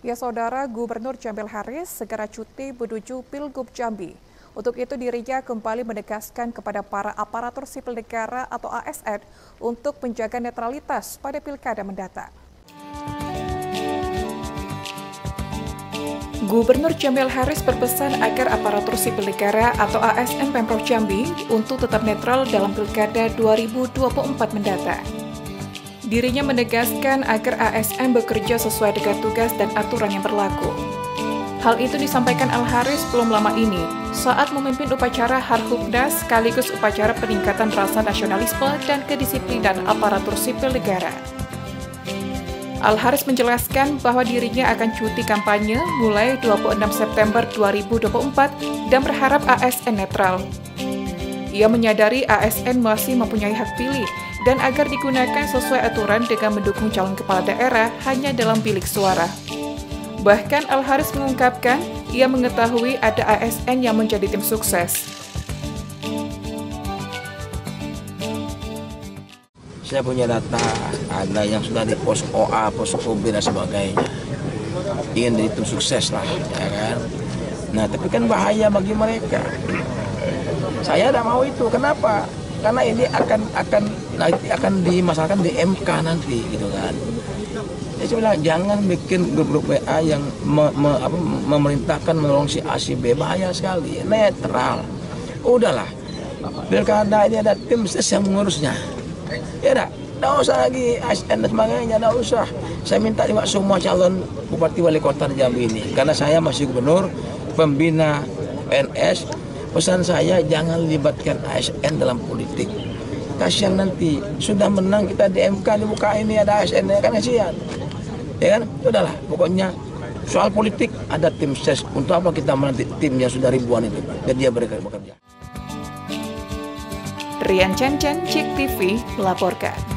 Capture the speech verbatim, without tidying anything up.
Ya saudara, Gubernur Jamil Haris segera cuti menuju Pilgub Jambi. Untuk itu dirinya kembali menegaskan kepada para aparatur sipil negara atau A S N untuk menjaga netralitas pada pilkada mendatang. Gubernur Jamil Haris berpesan agar aparatur sipil negara atau A S N Pemprov Jambi untuk tetap netral dalam pilkada dua ribu dua puluh empat mendatang. Dirinya menegaskan agar A S N bekerja sesuai dengan tugas dan aturan yang berlaku. Hal itu disampaikan Al-Haris belum lama ini saat memimpin upacara Harhubnas sekaligus upacara peningkatan rasa nasionalisme dan kedisiplinan aparatur sipil negara. Al-Haris menjelaskan bahwa dirinya akan cuti kampanye mulai dua puluh enam September dua ribu dua puluh empat dan berharap A S N netral. Ia menyadari A S N masih mempunyai hak pilih dan agar digunakan sesuai aturan dengan mendukung calon kepala daerah hanya dalam bilik suara. Bahkan Al-Haris mengungkapkan, ia mengetahui ada A S N yang menjadi tim sukses. Saya punya data, ada yang sudah di pos O A, pos O B dan sebagainya. Ingin jadi tim sukses lah, ya kan? Nah, tapi kan bahaya bagi mereka. Saya tidak mau itu. Kenapa? Karena ini akan akan nanti akan dimasalahkan di M K nanti, gitu kan? Jadi saya bilang jangan bikin grup-grup W A yang me, me, apa, memerintahkan menolong si A si B, bahaya sekali. Netral. Udahlah. Pilkada ini ada tim ses yang mengurusnya. Ya dah, tidak usah lagi A S N dan sebagainya, tidak usah. Saya minta juga semua calon bupati wali kota di Jambi ini, karena saya masih gubernur, pembina P N S. Pesan saya jangan libatkan A S N dalam politik. Kasihan nanti sudah menang kita di M K dibuka ini ada A S N, ya kan kasihan. Ya kan, udahlah. Pokoknya soal politik ada tim ses. Untuk apa kita menanti tim yang sudah ribuan itu? Dan dia bekerja. Rian Chan Chan, Cek T V melaporkan.